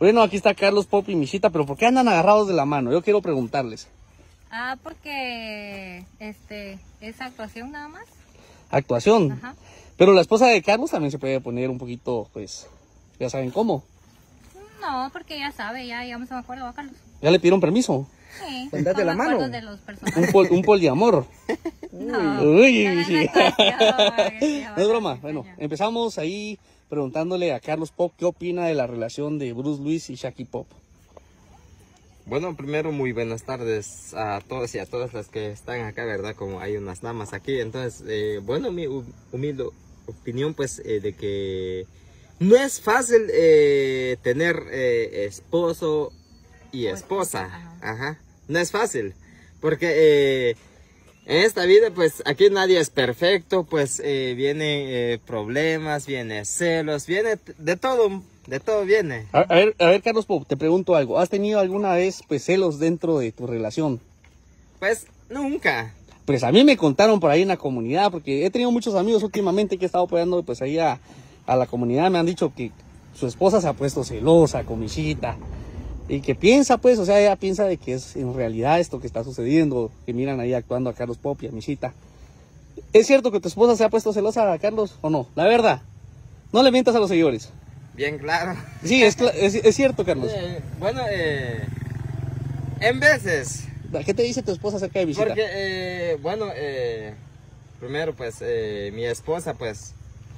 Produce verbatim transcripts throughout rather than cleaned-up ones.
Bueno, aquí está Carlos Pop y Michita, pero ¿por qué andan agarrados de la mano? Yo quiero preguntarles. Ah, porque este es actuación nada más. Actuación. Ajá. Pero la esposa de Carlos también se puede poner un poquito, pues, ya saben cómo. No, porque ya sabe, ya llegamos a un acuerdo, ¿va, Carlos? ¿Ya le pidieron permiso? Sí. Pues date la mano. De los Un, pol, un poliamor. No, Uy, no, no, sí. no, No es broma. Bueno, empezamos ahí preguntándole a Carlos Pop qué opina de la relación de Bruce Luis y Shaki Pop. Bueno, primero muy buenas tardes a todos y a todas las que están acá, ¿verdad? Como hay unas damas aquí. Entonces, eh, bueno, mi humilde opinión, pues, eh, de que no es fácil eh, tener eh, esposo y esposa. Ajá. No es fácil. Porque eh, en esta vida, pues, aquí nadie es perfecto. Pues, eh, vienen eh, problemas, viene celos, viene de todo. De todo viene. A, a ver, a ver, Carlos Pop, te pregunto algo. ¿Has tenido alguna vez, pues, celos dentro de tu relación? Pues, nunca. Pues a mí me contaron por ahí en la comunidad, porque he tenido muchos amigos últimamente que he estado apoyando, pues, ahí a, a la comunidad. Me han dicho que su esposa se ha puesto celosa con Michita. Y que piensa, pues, o sea, ella piensa de que es en realidad esto que está sucediendo. Que miran ahí actuando a Carlos Pop y a Michita. ¿Es cierto que tu esposa se ha puesto celosa a Carlos o no? La verdad. No le mientas a los seguidores. Bien claro. Sí, es, es, es cierto, Carlos. Eh, bueno, eh, en veces. ¿Qué te dice tu esposa acerca de Michita? Porque, eh, bueno, eh, primero, pues, eh, mi esposa, pues,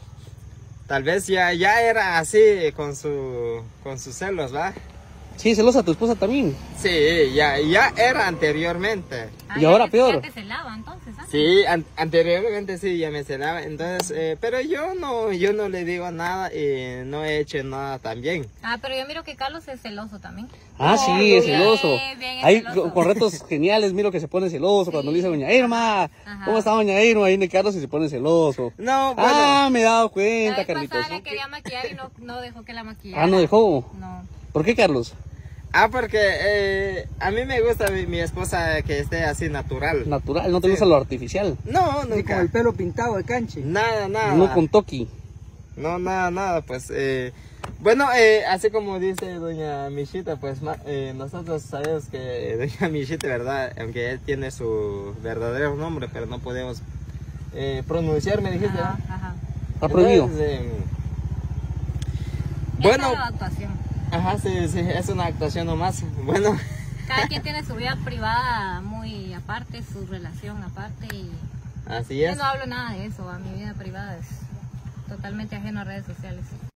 tal vez ya, ya era así con su, con sus celos, ¿va? Sí, celosa tu esposa también. Sí, ya, ya era anteriormente. Ah, y ahora ya, peor. Ya te celaba, entonces, ¿ah? Sí, an anteriormente sí, ya me celaba, entonces, eh, pero yo no, yo no le digo nada y no he hecho nada también. Ah, pero yo miro que Carlos es celoso también. Ah, No, sí, es bien, celoso. bien, es Ahí celoso. con retos geniales, miro que se pone celoso cuando le dice doña Irma. Ajá. ¿Cómo está doña Irma? Ahí viene Carlos y se pone celoso. No, bueno. Ah, me he dado La cuenta, vez Carlitos. pasada la quería maquillar y no, no dejó que la maquillara. Ah, ¿no dejó? No. ¿Por qué, Carlos? Ah, porque eh, a mí me gusta mi, mi esposa que esté así natural. Natural, no te Sí. gusta lo artificial. No, Ni con nunca. el pelo pintado de canche. Nada, nada. No con toki. No, nada, nada, pues, eh, bueno, eh, así como dice doña Michita, pues, ma, eh, nosotros sabemos que doña Michita, ¿verdad? Aunque él tiene su verdadero nombre, pero no podemos eh, pronunciar, me dijiste, Ajá, ¿no? ajá. Está prohibido. Entonces, eh, Esa bueno, es la actuación. ajá, sí, sí, es una actuación nomás, bueno. Cada quien tiene su vida privada muy aparte, su relación aparte y Así yo es. no hablo nada de eso, a mi vida privada es totalmente ajeno a redes sociales.